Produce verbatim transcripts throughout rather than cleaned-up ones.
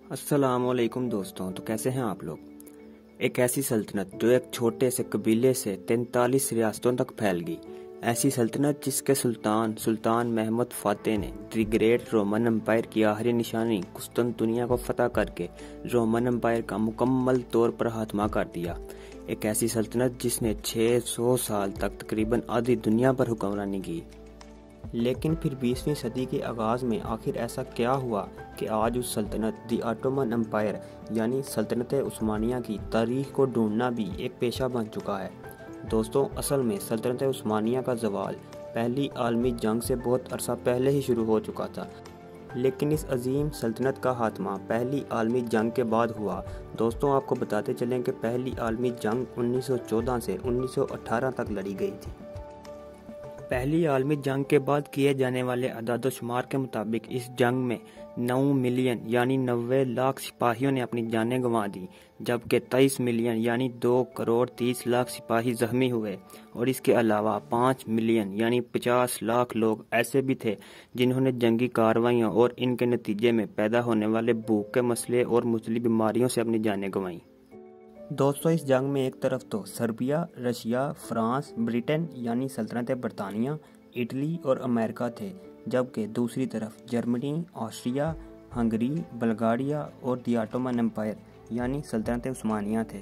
अस्सलाम वालेकुम दोस्तों। तो कैसे हैं आप लोग। एक ऐसी सल्तनत जो एक छोटे से कबीले से तैंतालीस रियासतों तक फैल गई, ऐसी सल्तनत जिसके सुल्तान सुल्तान महमूद फातेह ने द ग्रेट रोमन एम्पायर की आखिरी निशानी कुस्तुनतुनिया को फतह करके रोमन एम्पायर का मुकम्मल तौर पर खात्मा कर दिया। एक ऐसी सल्तनत जिसने छह सौ साल तक तकरीबन आधी दुनिया पर हुक्मरानी की। लेकिन फिर बीसवीं सदी के आगाज़ में आखिर ऐसा क्या हुआ कि आज उस सल्तनत दी ऑटोमन एम्पायर यानी सल्तनत उस्मानिया की तारीख को ढूंढना भी एक पेशा बन चुका है। दोस्तों, असल में सल्तनत उस्मानिया का ज़वाल पहली आलमी जंग से बहुत अरसा पहले ही शुरू हो चुका था, लेकिन इस अजीम सल्तनत का खात्मा पहली आलमी जंग के बाद हुआ। दोस्तों, आपको बताते चलें कि पहली आलमी जंग उन्नीस सौ चौदह से उन्नीस सौ अठारह तक लड़ी गई थी। पहली आलमी जंग के बाद किए जाने वाले अदाद-ओ-शुमार के मुताबिक इस जंग में नौ मिलियन यानी नब्बे लाख सिपाहियों ने अपनी जानें गंवा दी, जबकि तेईस मिलियन यानी दो करोड़ तीस लाख सिपाही जख्मी हुए। और इसके अलावा पाँच मिलियन यानी पचास लाख लोग ऐसे भी थे जिन्होंने जंगी कार्रवाइयों और इनके नतीजे में पैदा होने वाले भूख के मसले और मुज़ली बीमारियों से अपनी जानें गंवाईं। दोस्तों, इस जंग में एक तरफ तो सर्बिया, रशिया, फ्रांस, ब्रिटेन यानी सल्तनत बरतानिया, इटली और अमेरिका थे, जबकि दूसरी तरफ जर्मनी, ऑस्ट्रिया, हंगरी, बल्गारिया और द ऑटोमन एम्पायर यानी सल्तनत उस्मानिया थे।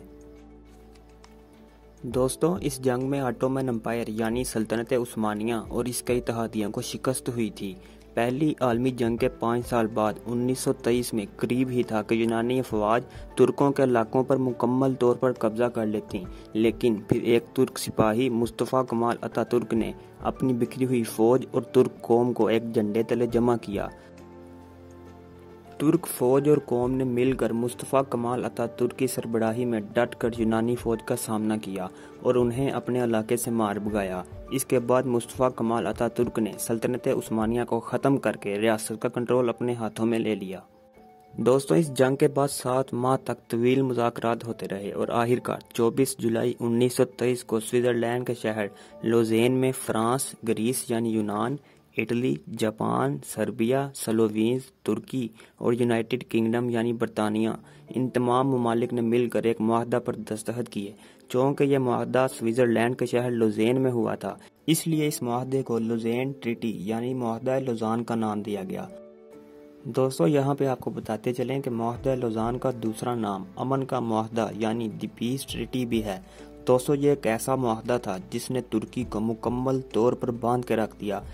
दोस्तों, इस जंग में ऑटोमन एम्पायर यानी सल्तनत उस्मानिया और इसके इत्तेहादियों को शिकस्त हुई थी। पहली आलमी जंग के पाँच साल बाद उन्नीस सौ तेईस में करीब ही था कि यूनानी अफवाज तुर्कों के इलाकों पर मुकम्मल तौर पर कब्जा कर लेती, लेकिन फिर एक तुर्क सिपाही मुस्तफ़ा कमाल अतातुर्क ने अपनी बिखरी हुई फौज और तुर्क कौम को एक झंडे तले जमा किया। तुर्क फौज और कौम ने मिलकर मुस्तफ़ा कमाल अतातुर्क की सरबराही में डट कर यूनानी फौज का सामना किया और उन्हें अपने इलाके से मार भगाया। इसके बाद मुस्तफ़ा कमाल अतातुर्क ने सल्तनत उस्मानिया को ख़त्म करके रियासत का कंट्रोल अपने हाथों में ले लिया। दोस्तों, इस जंग के बाद सात माह तक तवील मुज़ाकरात होते रहे और आखिरकार चौबीस जुलाई उन्नीस सौ तेईस को स्विट्ज़रलैंड के शहर लोज़ेन में फ्रांस, ग्रीस यानी यूनान, इटली, जापान, सर्बिया, स्लोवीनिया, तुर्की और यूनाइटेड किंगडम यानी बरतानिया, इन तमाम ममालिक ने मिलकर एक मुआहदा पर दस्तखत किए। चूँकि यह मुआहदा स्विट्ज़रलैंड के शहर लोज़ेन में हुआ था, इसलिए इस मुआहदे को लोज़ेन ट्रीटी यानी मुआहदा लोज़ान का नाम दिया गया। दोस्तों, यहाँ पे आपको बताते चलें कि मुआहदा लोज़ान का दूसरा नाम अमन का मुआहदा यानी द पीस ट्रीटी भी है। दोस्तों, ये एक ऐसा मुआहदा था जिसने तुर्की को मुकम्मल तौर पर बांध के रख दिया।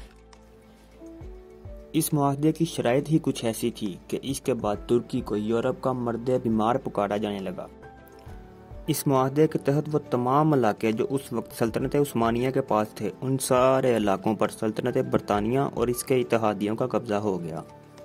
इस मुआहदे की शराइत ही कुछ ऐसी थी कि इसके बाद तुर्की को यूरोप का मर्द बीमार पुकारा जाने लगा। इस मुआहदे के तहत वो तमाम इलाके जो उस वक्त सल्तनत उस्मानिया के पास थे, उन सारे इलाकों पर सल्तनत बरतानिया और इसके इत्तेहादियों का कब्जा हो गया।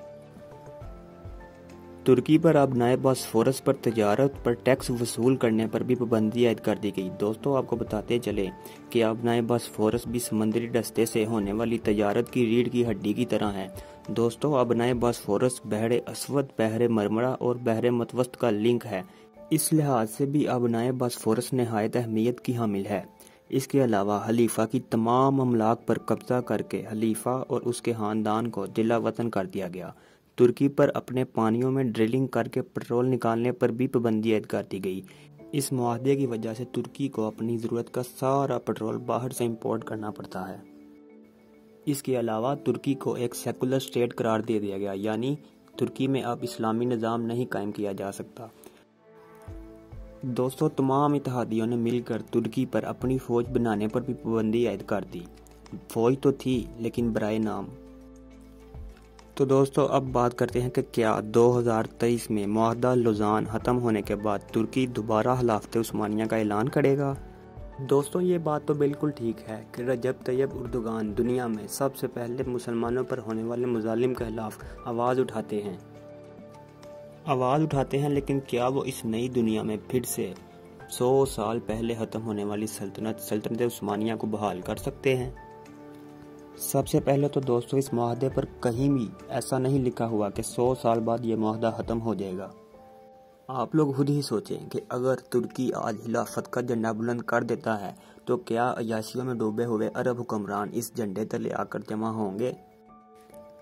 तुर्की पर अब नए बॉस्फोरस पर तजारत पर टैक्स वसूल करने पर भी पाबंदी आयद कर दी गई। दोस्तों, आपको बताते चले कि अब नए बॉस्फोरस भी समंदरी रस्ते से होने वाली तजारत की रीढ़ की हड्डी की तरह है। दोस्तों, अब नए बॉस्फोरस बहरे असवद, बहरे मरमरा और बहरे मतवस्त का लिंक है। इस लिहाज से भी अब नए बॉस्फोरस नहायत अहमियत की हामिल है। इसके अलावा खलीफा की तमाम अमलाक पर कब्जा करके खलीफा और उसके खानदान को जिला वतन कर दिया गया। तुर्की पर अपने पानियों में ड्रिलिंग करके पेट्रोल निकालने पर भी पाबंदी आयद कर दी गई। इस मुआहदे की वजह से तुर्की को अपनी ज़रूरत का सारा पेट्रोल बाहर से इंपोर्ट करना पड़ता है। इसके अलावा तुर्की को एक सेकुलर स्टेट करार दे दिया गया, यानी तुर्की में अब इस्लामी निज़ाम नहीं कायम किया जा सकता। दोस्तों, तमाम इत्तेहादियों ने मिलकर तुर्की पर अपनी फ़ौज बनाने पर भी पाबंदी आयद कर दी। फ़ौज तो थी, लेकिन बराए नाम। तो दोस्तों, अब बात करते हैं कि क्या दो हज़ार तेईस में मुआहदा लोज़ान ख़त्म होने के बाद तुर्की दोबारा खिलाफत उस्मानिया का ऐलान करेगा। दोस्तों, ये बात तो बिल्कुल ठीक है कि रजब तैयब उर्दुगान दुनिया में सबसे पहले मुसलमानों पर होने वाले मुजालिम के खिलाफ आवाज़ उठाते हैं आवाज़ उठाते हैं लेकिन क्या वो इस नई दुनिया में फिर से सौ साल पहले ख़त्म होने वाली सल्तनत सल्तनत उस्मानिया को बहाल कर सकते हैं? सबसे पहले तो दोस्तों, इस मुआहदे पर कहीं भी ऐसा नहीं लिखा हुआ कि सौ साल बाद ये मुआहदा ख़त्म हो जाएगा। आप लोग खुद ही सोचें कि अगर तुर्की आज खिलाफत का झंडा बुलंद कर देता है तो क्या अयाशियों में डूबे हुए अरब हुक्मरान इस झंडे तले आकर जमा होंगे?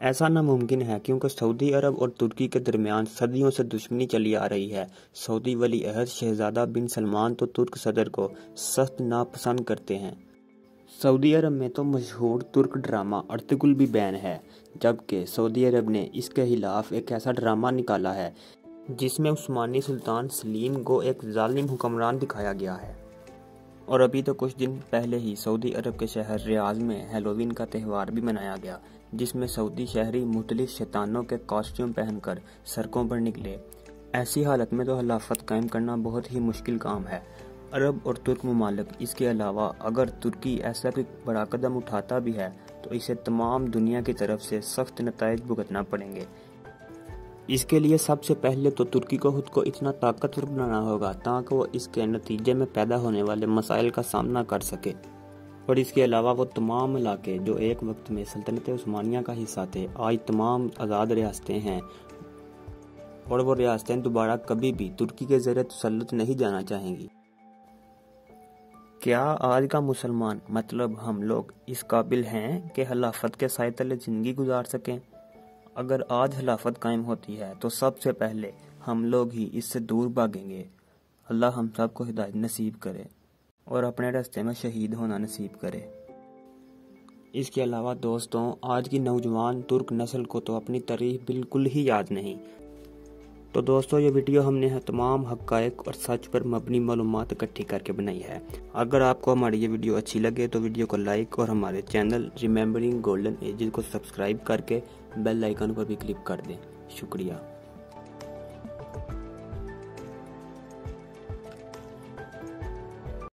ऐसा नामुमकिन है क्योंकि सऊदी अरब और तुर्की के दरमियान सदियों से दुश्मनी चली आ रही है। सऊदी वली अहद शहजादा बिन सलमान तो तुर्क सदर को सख्त नापसंद करते हैं। सऊदी अरब में तो मशहूर तुर्क ड्रामा अर्तुगरुल भी बैन है, जबकि सऊदी अरब ने इसके खिलाफ एक ऐसा ड्रामा निकाला है जिसमें उस्मानी सुल्तान सलीम को एक जालिम हुक्मरान दिखाया गया है। और अभी तो कुछ दिन पहले ही सऊदी अरब के शहर रियाज में हैलोवीन का त्यौहार भी मनाया गया, जिसमें सऊदी शहरी मुख्तलिफ शैतानों के कॉस्ट्यूम पहनकर सड़कों पर निकले। ऐसी हालत में तो खिलाफत कायम करना बहुत ही मुश्किल काम है। अरब और तुर्क ममालिक, इसके अलावा अगर तुर्की ऐसा कोई बड़ा कदम उठाता भी है तो इसे तमाम दुनिया की तरफ से सख्त नताइज भुगतना पड़ेंगे। इसके लिए सबसे पहले तो तुर्की को खुद को इतना ताकतवर बनाना होगा ताकि वो इसके नतीजे में पैदा होने वाले मसाइल का सामना कर सके। और इसके अलावा वो तमाम इलाके जो एक वक्त में सल्तनत उस्मानिया का हिस्सा थे, आज तमाम आज़ाद रियासतें हैं और वो रियासतें दोबारा कभी भी तुर्की के ज़रिए तसल्लुत नहीं जाना चाहेंगी। क्या आज का मुसलमान, मतलब हम लोग, इस काबिल हैं कि खिलाफत के साए तले ज़िंदगी गुजार सकें? अगर आज खिलाफत कायम होती है तो सबसे पहले हम लोग ही इससे दूर भागेंगे। अल्लाह हम सब को हिदायत नसीब करे और अपने रास्ते में शहीद होना नसीब करे। इसके अलावा दोस्तों, आज की नौजवान तुर्क नस्ल को तो अपनी तारीख बिल्कुल ही याद नहीं। तो दोस्तों, ये वीडियो हमने तमाम हक़ाइक़ और सच पर मबनी मालूमात इकट्ठी करके बनाई है। अगर आपको हमारी ये वीडियो अच्छी लगे तो वीडियो को लाइक और हमारे चैनल रिमेंबरिंग गोल्डन एजेस को सब्सक्राइब करके बेल आइकन पर भी क्लिक कर दें। शुक्रिया।